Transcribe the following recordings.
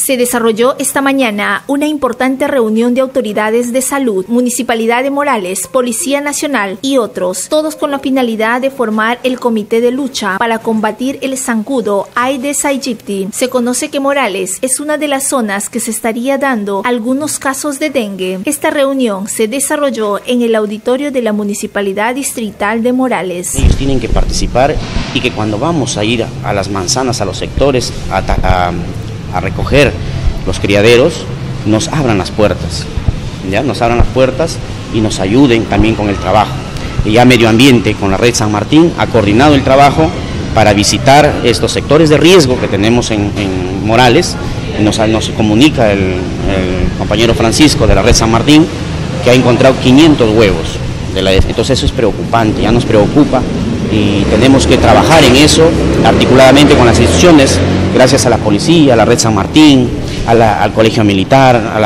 Se desarrolló esta mañana una importante reunión de autoridades de salud, Municipalidad de Morales, Policía Nacional y otros, todos con la finalidad de formar el comité de lucha para combatir el zancudo Aedes aegypti. Se conoce que Morales es una de las zonas que se estaría dando algunos casos de dengue. Esta reunión se desarrolló en el auditorio de la Municipalidad Distrital de Morales. Ellos tienen que participar y que cuando vamos a ir a las manzanas, a los sectores, a recoger los criaderos, nos abran las puertas, ¿ya? Nos abran las puertas y nos ayuden también con el trabajo. Y ya Medio Ambiente con la Red San Martín ha coordinado el trabajo para visitar estos sectores de riesgo que tenemos en Morales. Nos comunica el compañero Francisco de la Red San Martín que ha encontrado 500 huevos. Entonces eso es preocupante, ya nos preocupa y tenemos que trabajar en eso articuladamente con las instituciones, gracias a la policía, a la Red San Martín, al Colegio Militar, a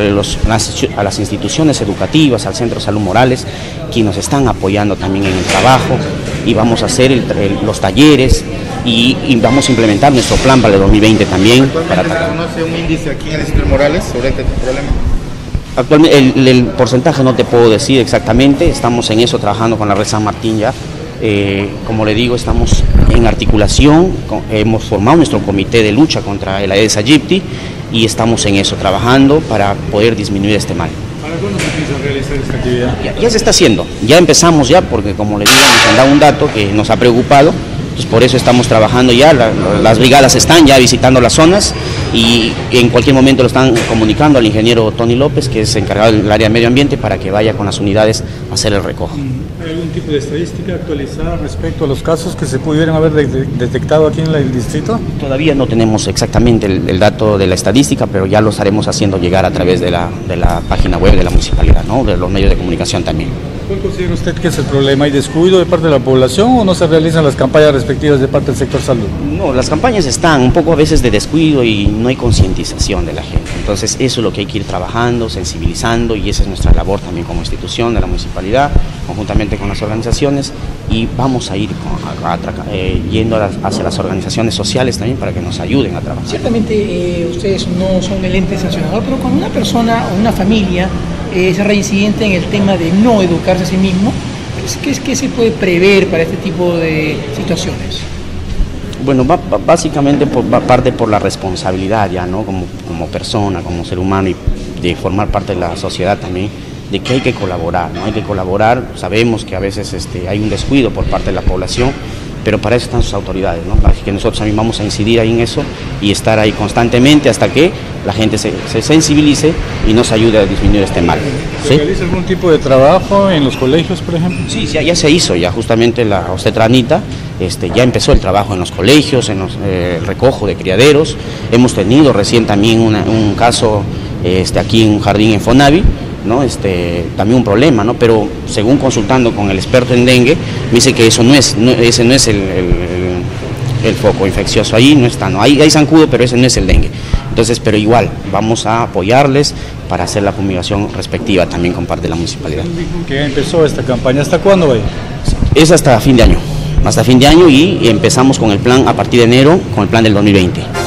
las instituciones educativas, al Centro de Salud Morales, quienes nos están apoyando también en el trabajo, y vamos a hacer los talleres y vamos a implementar nuestro plan para el 2020 también. ¿Actualmente se conoce un índice aquí en el distrito de Morales sobre este problema? Actualmente el porcentaje no te puedo decir exactamente, estamos en eso trabajando con la Red San Martín ya. Como le digo, estamos en articulación, hemos formado nuestro comité de lucha contra el Aedes aegypti y estamos en eso trabajando para poder disminuir este mal. ¿Para cuándo se empieza a realizar esta actividad? Ya se está haciendo, ya empezamos ya, porque como le digo, nos han dado un dato que nos ha preocupado. Entonces por eso estamos trabajando ya, las brigadas están ya visitando las zonas y en cualquier momento lo están comunicando al ingeniero Tony López, que es encargado del área de medio ambiente, para que vaya con las unidades a hacer el recojo. ¿Hay algún tipo de estadística actualizada respecto a los casos que se pudieran haber detectado aquí en el distrito? Todavía no tenemos exactamente el dato de la estadística, pero ya lo estaremos haciendo llegar a través de la página web de la municipalidad, ¿no? De los medios de comunicación también. ¿Cuál considera usted que es el problema? ¿Hay descuido de parte de la población o no se realizan las campañas respectivas de parte del sector salud? No, las campañas están un poco a veces de descuido y no hay concientización de la gente. Entonces eso es lo que hay que ir trabajando, sensibilizando, y esa es nuestra labor también como institución de la municipalidad, conjuntamente con las organizaciones, y vamos a ir yendo hacia las organizaciones sociales también para que nos ayuden a trabajar. Ciertamente ustedes no son el ente sancionador, pero cuando una persona o una familia es reincidente en el tema de no educarse a sí mismo, ¿qué se puede prever para este tipo de situaciones? Bueno, básicamente parte por la responsabilidad ya, ¿no? Como persona, como ser humano, y de formar parte de la sociedad también, de que hay que colaborar, ¿no? Hay que colaborar. Sabemos que a veces hay un descuido por parte de la población, pero para eso están sus autoridades, ¿no? Para que nosotros también vamos a incidir ahí en eso y estar ahí constantemente hasta que la gente se sensibilice y nos ayude a disminuir este mal. ¿Se realiza algún tipo de trabajo en los colegios, por ejemplo? Sí, ya se hizo, ya justamente la obstetranita ya empezó el trabajo en los colegios, en el recojo de criaderos. Hemos tenido recién también un caso aquí en un jardín en Fonavi, ¿no? También un problema, ¿no? Pero según consultando con el experto en dengue, me dice que ese no es el foco infeccioso, ahí no está, ¿no? Hay zancudo, pero ese no es el dengue. Entonces, pero igual, vamos a apoyarles para hacer la fumigación respectiva también con parte de la municipalidad. ¿Qué empezó esta campaña? ¿Hasta cuándo va? Es hasta fin de año, y empezamos con el plan a partir de enero, con el plan del 2020.